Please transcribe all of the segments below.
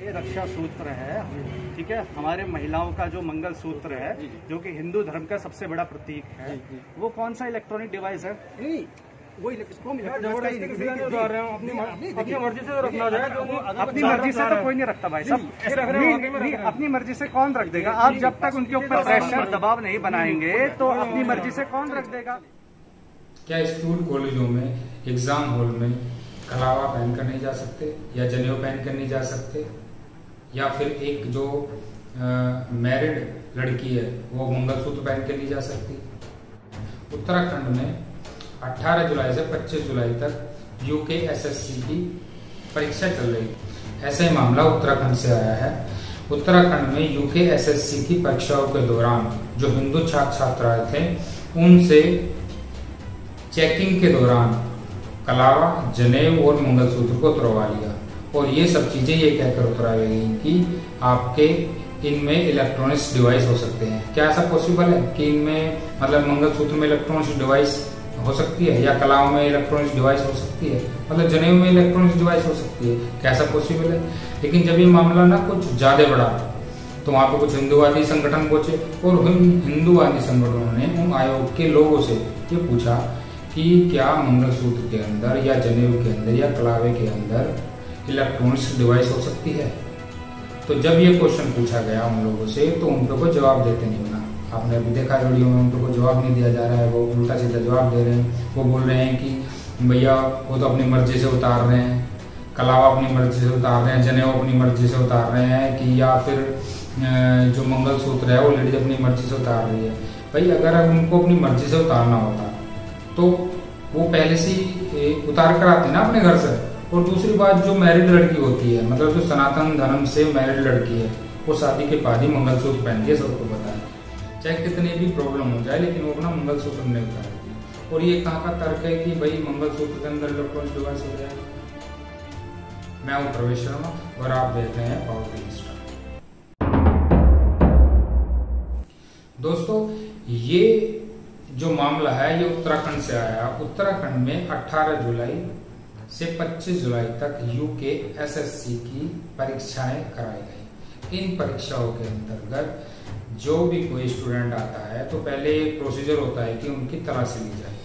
ये रक्षा सूत्र है, ठीक है। हमारे महिलाओं का जो मंगल सूत्र है, जो कि हिंदू धर्म का सबसे बड़ा प्रतीक है, वो कौन सा इलेक्ट्रॉनिक डिवाइस है? अपनी मर्जी से रखना जाए। अपनी मर्जी से तो कोई नहीं रखता भाई साहब, अपनी मर्जी से कौन रख देगा? आप जब तक उनके ऊपर प्रेशर दबाव नहीं बनाएंगे तो अपनी मर्जी से कौन रख देगा? क्या स्कूल कॉलेजों में एग्जाम हॉल में कलावा पहन कर नहीं जा सकते, या जनेऊ पहन कर नहीं जा सकते, या फिर एक जो मैरिड लड़की है वो मंगलसूत्र पहन कर नहीं जा सकती? उत्तराखंड में 18 जुलाई से 25 जुलाई तक UKSSC की परीक्षा चल रही है। ऐसा ही मामला उत्तराखंड से आया है। उत्तराखंड में UKSSC की परीक्षाओं के दौरान जो हिंदू छात्र छात्राएं थे, उनसे चेकिंग के दौरान कलावा, जनेऊ और मंगलसूत्र को उतरवा लिया, और ये सब चीजें ये कहकर उतराई गई कि आपके इनमें इलेक्ट्रॉनिक्स डिवाइस हो सकते हैं। क्या ऐसा पॉसिबल है कि इनमें मतलब मंगलसूत्र में इलेक्ट्रॉनिक्स डिवाइस हो सकती है, या कलाओं में इलेक्ट्रॉनिक्स डिवाइस हो सकती है, मतलब जनेऊ में इलेक्ट्रॉनिक्स डिवाइस हो सकती है? कैसा पॉसिबल है? लेकिन जब ये मामला ना कुछ ज्यादा बढ़ा तो वहां पे कुछ हिंदूवादी संगठन पहुंचे, और हिंदूवादी संगठनों ने उन आयोग के लोगों से ये पूछा कि क्या मंगलसूत्र के अंदर या जनेऊ के अंदर या कलावे के अंदर इलेक्ट्रॉनिक्स डिवाइस हो सकती है? तो जब ये क्वेश्चन पूछा गया उन लोगों से तो उन पे कोई जवाब देते नहीं बना। आपने अभी देखा वीडियो में, उन पे कोई जवाब नहीं दिया जा रहा है, वो उल्टा सीधा जवाब दे रहे हैं। वो बोल रहे हैं कि भैया वो तो अपनी मर्जी से उतार रहे हैं, कलावा अपनी मर्जी से उतार रहे हैं, जनेऊ अपनी मर्जी से उतार रहे हैं, कि या फिर जो मंगलसूत्र है वो लेडीज अपनी मर्जी से उतार रही है। भाई अगर उनको अपनी मर्जी से उतारना होता तो वो पहले से उतार कर आते ना अपने घर से। और दूसरी बात, जो मैरिड लड़की होती है, मतलब जो सनातन धर्म से मैरिड लड़की है, वो शादी के बाद ही मंगलसूत्र पहनती है, सबको पता है। चाहे कितनी भी प्रॉब्लम हो जाए, लेकिन वो अपना मंगलसूत्र नहीं उतारती। और ये कहाँ का तर्क है कि भाई मंगलसूत्र के अंदर इलेक्ट्रॉनिक डिवाइस हो जाएगा? मैं हूँ प्रवेश शर्मा और आप देख रहे हैं पावर टीवी स्टार। दोस्तों, ये जो मामला है ये उत्तराखंड से आया। उत्तराखंड में 18 जुलाई से 25 जुलाई तक UKSSC की परीक्षाएं कराई गई। इन परीक्षाओं के अंतर्गत जो भी कोई स्टूडेंट आता है तो पहले एक प्रोसीजर होता है कि उनकी तलाशी ली जाए,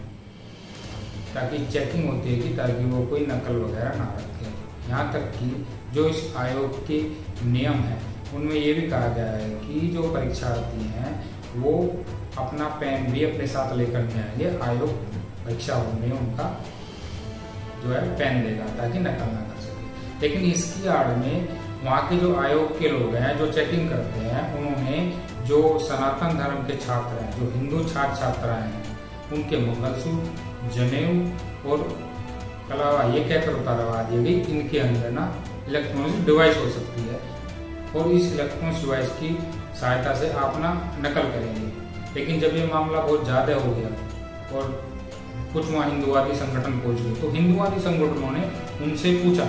ताकि चेकिंग होती है कि ताकि वो कोई नकल वगैरह ना रखे। यहाँ तक कि जो इस आयोग के नियम है उनमें ये भी कहा गया है कि जो परीक्षार्थी हैं वो अपना पेन भी अपने साथ लेकर नहीं आएंगे। आयोग परीक्षा में उनका जो है पेन देगा ताकि नकल ना कर सके। लेकिन इसकी आड़ में वहाँ के जो आयोग के लोग हैं जो चेकिंग करते हैं, उन्होंने जो सनातन धर्म के छात्र हैं, जो हिंदू छात्र छात्राएं हैं, उनके मंगलसूत्र, जनेऊ और कलावा ये कहकर उतारवा दिए गई इनके अंदर ना इलेक्ट्रॉनिक डिवाइस हो सकती है, और इस इलेक्ट्रॉनिक डिवाइस की सहायता से आप ना नकल करेंगे। लेकिन जब ये मामला बहुत ज्यादा हो गया और कुछ वहाँ हिंदूवादी संगठन पहुंच गए, तो हिंदूवादी संगठनों ने उनसे पूछा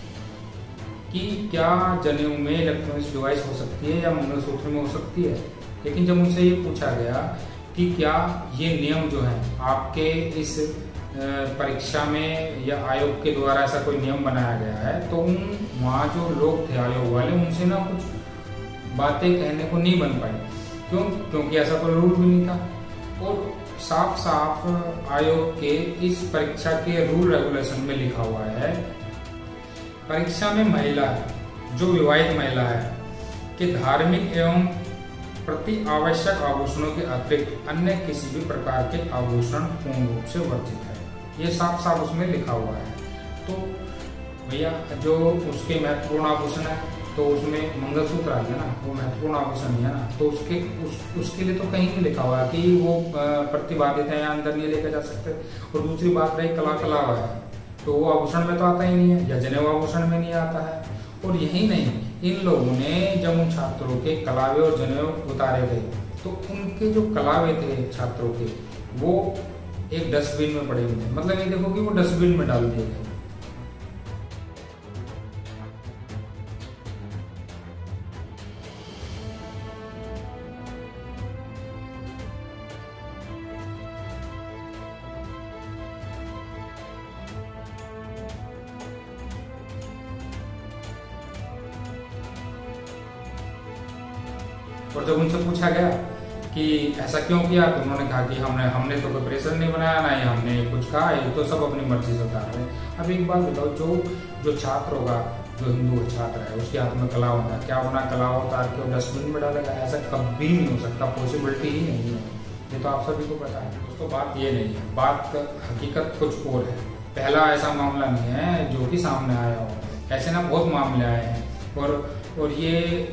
कि क्या जनेऊ में इलेक्ट्रॉनिक्स डिवाइस हो सकती है या मंगलसूत्र में हो सकती है। लेकिन जब उनसे ये पूछा गया कि क्या ये नियम जो है आपके इस परीक्षा में या आयोग के द्वारा ऐसा कोई नियम बनाया गया है, तो उन वहाँ जो लोग थे आयोग वाले, उनसे ना कुछ बातें कहने को नहीं बन पाई। क्यों? क्योंकि ऐसा कोई रूल भी नहीं था। और साफ साफ आयोग के इस परीक्षा के रूल रेगुलेशन में लिखा हुआ है, परीक्षा में महिला जो विवाहित महिला है कि धार्मिक एवं प्रति आवश्यक आभूषणों के अतिरिक्त अन्य किसी भी प्रकार के आभूषण पूर्ण रूप से वर्जित है। ये साफ साफ उसमें लिखा हुआ है। तो भैया जो उसके महत्वपूर्ण आभूषण है, तो उसमें मंगलसूत्र आ गया ना, वो महत्वपूर्ण आभूषण है ना, तो उसके लिए तो कहीं नहीं लिखा हुआ कि वो प्रतिबाधित है या अंदर नहीं लेकर जा सकते। और दूसरी बात रही कलावा है, तो वो आभूषण में तो आता ही नहीं है, या जनेऊ आभूषण में नहीं आता है। और यही नहीं, इन लोगों ने जब उन छात्रों के कलावे और जनेऊ उतारे गए, तो उनके जो कलावे थे छात्रों के, वो एक डस्टबिन में पड़े हुए थे। मतलब ये देखो कि वो डस्टबिन में डाल दिए गए। और जब उनसे पूछा गया कि ऐसा क्यों किया, तो उन्होंने कहा कि हमने तो कोई प्रेशर नहीं बनाया, ना ही हमने कुछ कहा, ये तो सब अपनी मर्जी से उतार रहे हैं। अब एक बात बताओ, जो छात्र होगा, जो हिंदू छात्र है, उसके हाथ में कला होता है, क्या होना, कला उतार के वो डस्टबिन में डालेगा? ऐसा कभी नहीं हो सकता, पॉसिबिलिटी ही नहीं है। ये तो आप सभी को पता है दोस्तों। बात ये नहीं है, बात हकीकत कुछ और है। पहला ऐसा मामला नहीं है जो कि सामने आया हो, ऐसे ना बहुत मामले आए हैं। और ये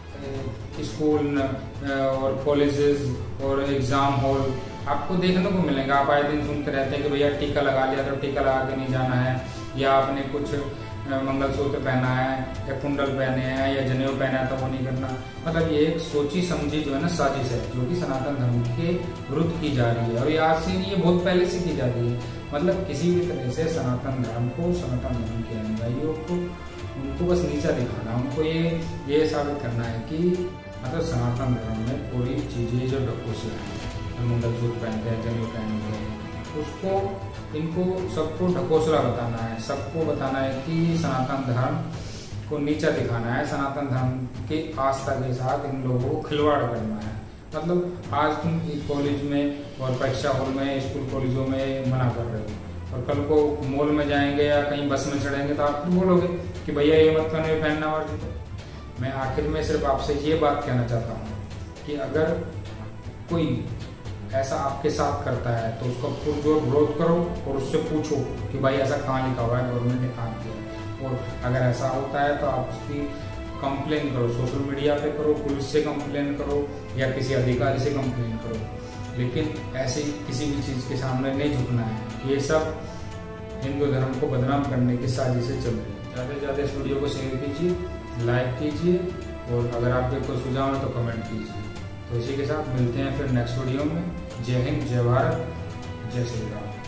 स्कूल और कॉलेजेस और एग्जाम हॉल आपको देखने को मिलेंगे। आप आए दिन सुनते रहते हैं कि भैया टीका लगा लिया तो टीका लगा के नहीं जाना है, या आपने कुछ मंगलसूत्र पहना है या कुंडल पहने हैं या जनेऊ पहना है तो वो नहीं करना। मतलब ये एक सोची समझी जो है ना साजिश है, जो कि सनातन धर्म के विरुद्ध की जा रही है। और ये आज से नहीं, ये बहुत पहले से की जाती है। मतलब किसी भी तरह से सनातन धर्म को, सनातन धर्म के अनुयायियों को, उनको बस नीचा दिखाना, उनको ये साबित करना है कि मतलब सनातन धर्म में पूरी चीजें जो ढकोसला है, मंगलसूत्र पहनते हैं, जनेऊ पहनते हैं, उसको इनको सबको ढकोसला बताना है। सबको बताना है कि सनातन धर्म को नीचा दिखाना है, सनातन धर्म की आस्था के साथ इन लोगों को खिलवाड़ करना है। मतलब आज तुम कॉलेज में और परीक्षा हॉल में, स्कूल कॉलेजों में मना कर रहे हो, और कल को मॉल में जाएंगे या कहीं बस में चढ़ेंगे तो आप बोलोगे कि भैया ये मत करना, ये पहनना वर्जित है। मैं आखिर में सिर्फ आपसे ये बात कहना चाहता हूँ कि अगर कोई ऐसा आपके साथ करता है तो उसका पुरजोर विरोध करो और उससे पूछो कि भाई ऐसा कहाँ लिखा हुआ है, गवर्नमेंट ने कहाँ किया है। और अगर ऐसा होता है तो आप उसकी कंप्लेन करो, सोशल मीडिया पे करो, पुलिस से कंप्लेन करो या किसी अधिकारी से कंप्लेन करो, लेकिन ऐसे किसी भी चीज़ के सामने नहीं झुकना है। ये सब हिंदू धर्म को बदनाम करने की साजिशें चल रही है। ज़्यादा से ज़्यादा इस वीडियो को शेयर कीजिए, लाइक कीजिए, और अगर आपके कोई सुझाव है तो कमेंट कीजिए। तो इसी के साथ मिलते हैं फिर नेक्स्ट वीडियो में। जय हिंद, जय भारत, जय श्री राम।